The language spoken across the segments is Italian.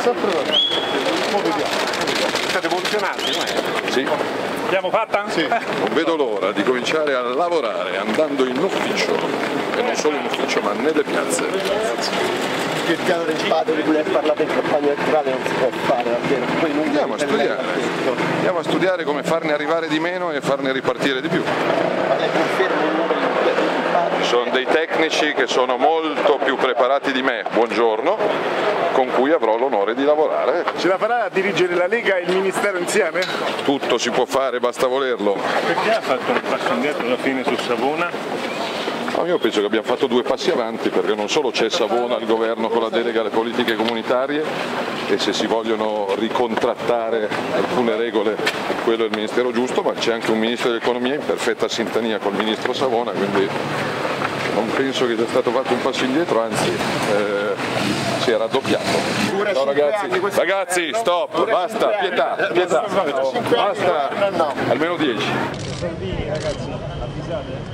State evoluzionati, non è? Sì. L'abbiamo fatta? Sì. Non vedo l'ora di cominciare a lavorare andando in ufficio, e non solo in ufficio ma nelle piazze. Il piano del padre di cui hai parlato in campagna elettorale non si può fare davvero. Poi non Andiamo a studiare come farne arrivare di meno e farne ripartire di più. Ma lei conferma il numero di padri? Ci sono dei tecnici che sono molto più preparati di me, buongiorno, con cui avrò l'onore di lavorare. Ce la farà a dirigere la Lega e il Ministero insieme? Tutto si può fare, basta volerlo. Perché ha fatto un passo indietro alla fine su Savona? Io penso che abbiamo fatto 2 passi avanti, perché non solo c'è Savona al governo con la delega alle politiche comunitarie e se si vogliono ricontrattare alcune regole quello è il ministero giusto, ma c'è anche un ministro dell'economia in perfetta sintonia col ministro Savona, quindi non penso che sia stato fatto un passo indietro, anzi si è raddoppiato. Ciao ragazzi, stop, basta, pietà, basta, almeno 10. Salvini, ragazzi, avvisate.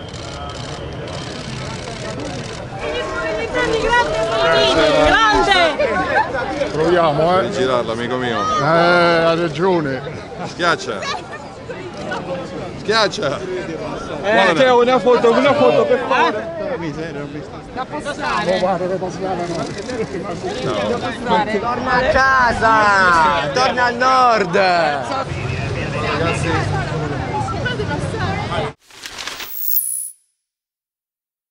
Grande! Proviamo, Devi girarlo, amico mio. Ha ragione. Schiaccia. Schiaccia. C'è una foto per favore. Da postare. Torna a casa! Torna al nord! Ragazzi.